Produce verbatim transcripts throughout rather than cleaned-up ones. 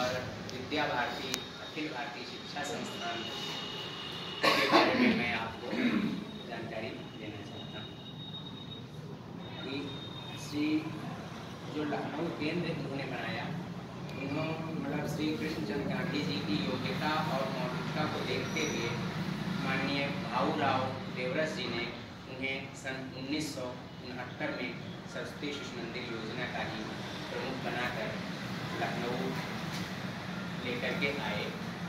और विद्या भारती अखिल भारतीय शिक्षा संस्थान के बारे में मैं आपको जानकारी देना चाहता हूँ कि श्री जो लखनऊ केंद्र इन्होंने बनाया, इन्होंने मतलब श्री कृष्णचंद्र गांधी जी की योग्यता और मौलिकता को देखते हुए माननीय भाऊराव देवरस जी ने उन्हें सन उन्नीस सौ उनहत्तर में सरस्वती शिशु मंदिर योजना का ही प्रमुख बनाकर लखनऊ लेकर के आए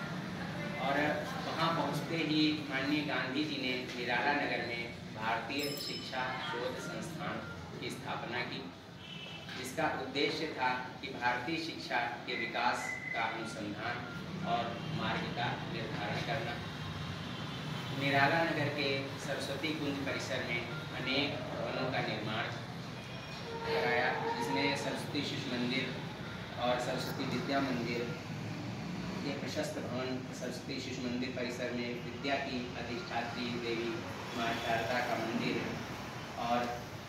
और वहाँ पहुँचते ही माननीय गांधी जी ने निराला नगर में भारतीय शिक्षा शोध संस्थान की स्थापना की, जिसका उद्देश्य था कि भारतीय शिक्षा के विकास का अनुसंधान और मार्ग का निर्धारण करना। निराला नगर के सरस्वती कुंज परिसर में अनेक भवनों का निर्माण कराया, जिसमें सरस्वती शिशु मंदिर और सरस्वती विद्या मंदिर, ये प्रशस्त भवन सरस्वती शिशु मंदिर परिसर में विद्या की अधिष्ठात्री देवी माँ शारदा का मंदिर और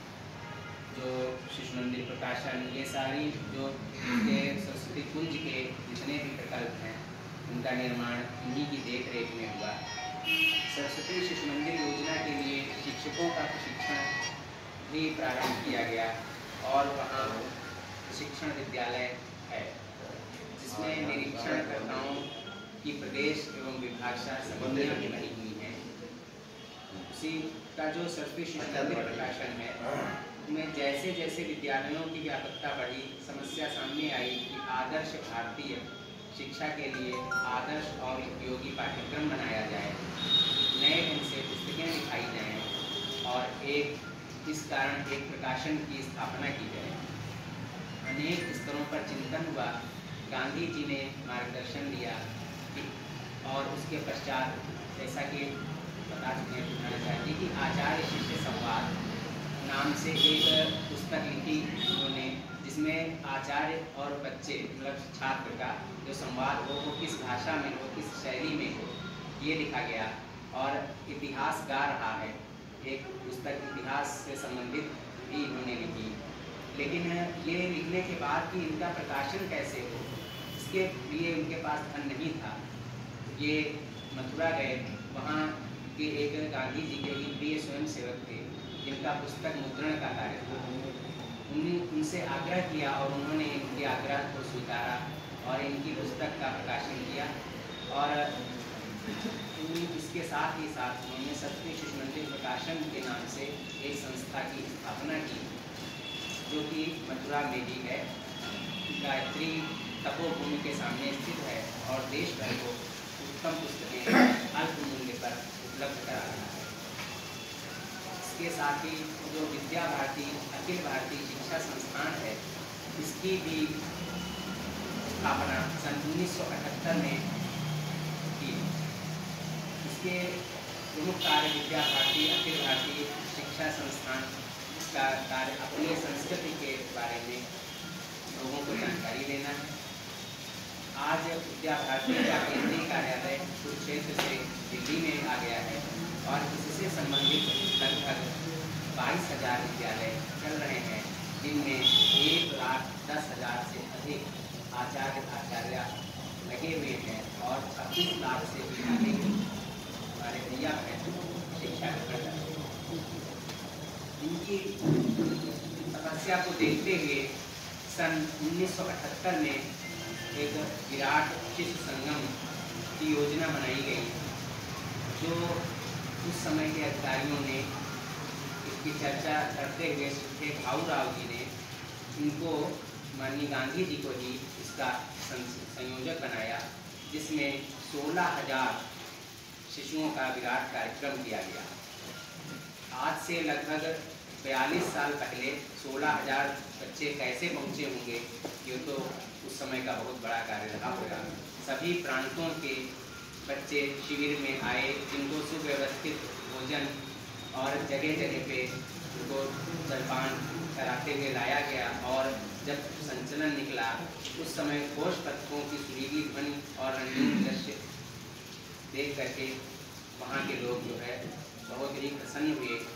जो शिशु मंदिर प्रकाशन, ये सारी जो के सरस्वती कुंज के जितने भी प्रकल्प हैं उनका निर्माण इन्हीं की देख रेख में हुआ। सरस्वती शिशु मंदिर योजना के लिए शिक्षकों का प्रशिक्षण भी प्रारंभ किया गया और वहाँ शिक्षण विद्यालय है, जिसमें निरीक्षणकर्ताओं की प्रदेश एवं विभाग संबंधियाँ भी बनी हुई हैं। उसी का जो सरस्वती शिशु मंदिर प्रकाशन है, में जैसे जैसे विद्यालयों की व्यापकता बढ़ी, समस्या सामने आई कि आदर्श भारतीय शिक्षा के लिए आदर्श और उपयोगी पाठ्यक्रम बनाया जाए, नए ढंग से पुस्तकें लिखाई जाएं और एक इस कारण एक प्रकाशन की स्थापना की जाए। अनेक स्तरों पर चिंतन हुआ, गांधी जी ने मार्गदर्शन दिया कि और उसके पश्चात जैसा कि बता चुके हैं बताना चाहिए कि आचार्य शिष्य संवाद नाम से एक पुस्तक लिखी उन्होंने, जिसमें आचार्य और बच्चे मतलब छात्र का जो संवाद हो वो किस भाषा में हो, किस शैली में हो, ये लिखा गया। और इतिहास गा रहा है, एक पुस्तक इतिहास से संबंधित भी इन्होंने लिखी। लेकिन ये लिखने के बाद कि इनका प्रकाशन कैसे हो, इसके लिए उनके पास धन नहीं था। ये मथुरा गए, वहाँ के एक गांधी जी के ही प्रिय स्वयंसेवक थे जिनका पुस्तक मुद्रण का कार्य था। उन्होंने उनसे आग्रह किया और उन्होंने इनके आग्रह को स्वीकारा और इनकी पुस्तक का प्रकाशन किया। और इसके साथ ही साथ उन्होंने सरस्वती शिशु मंदिर प्रकाशन के नाम से एक संस्था की स्थापना की, जो कि मथुरा में ही है, गायत्री तपोभूमि के सामने स्थित है और देश भर को उत्तम पुस्तकें अल्प मूल्य पर उपलब्ध करा रहा है। इसके साथ ही जो विद्या भारती अखिल भारतीय शिक्षा संस्थान है, इसकी भी स्थापना सन उन्नीस सौ अठहत्तर में की। इसके प्रमुख कार्य विद्या भारती अखिल भारतीय शिक्षा संस्थान का कार्य अपनी संस्कृति के बारे में लोगों को जानकारी देना है। आज विद्या भारती का केंद्रीय कार्यालय कुरुक्षेत्र से दिल्ली में आ गया है और इससे संबंधित लगभग बाईस हजार विद्यालय चल रहे हैं, जिनमें एक लाख दस हजार से अधिक आचार्य आचार्य लगे हुए हैं और छब्बीस लाख से भी अधिक हमारे भैया बहन शिक्षा ग्रहण करते हैं। इनकी समस्या को देखते हुए सन उन्नीस सौ अठहत्तर में एक विराट शिशु संगम की योजना बनाई गई, जो उस समय के अधिकारियों ने इसकी चर्चा करते हुए थे भाऊराव जी ने इनको माननीय गांधी जी को ही इसका संयोजक बनाया, जिसमें सोलह हजार शिशुओं का विराट कार्यक्रम किया गया। आज से लगभग बयालीस साल पहले सोलह हजार बच्चे कैसे पहुँचे होंगे, ये तो उस समय का बहुत बड़ा कार्य रहा होगा। सभी प्रांतों के बच्चे शिविर में आए, जिनको सुव्यवस्थित भोजन और जगह जगह पे उनको जलपान कराते हुए लाया गया। और जब संचलन निकला उस समय घोष पथकों की सुरीली ध्वनि और रंगीन दृश्य देख करके वहाँ के लोग जो है बहुत ही प्रसन्न हुए